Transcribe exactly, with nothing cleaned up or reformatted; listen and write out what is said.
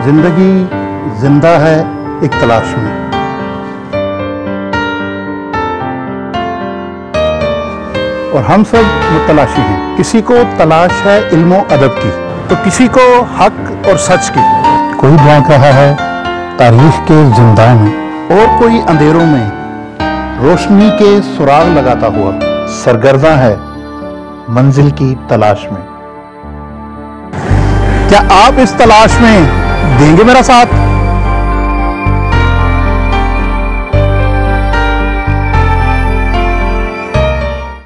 जिंदगी जिंदा है एक तलाश में। और हम सब मुतलाशी हैं। किसी को तलाश है इल्मो अदब की, तो किसी को हक और सच की। कोई ढूंढ रहा है तारीख के जिंदा में, और कोई अंधेरों में रोशनी के सुराग लगाता हुआ सरगर्दा है मंजिल की तलाश में। क्या आप इस तलाश में देंगे मेरा साथ?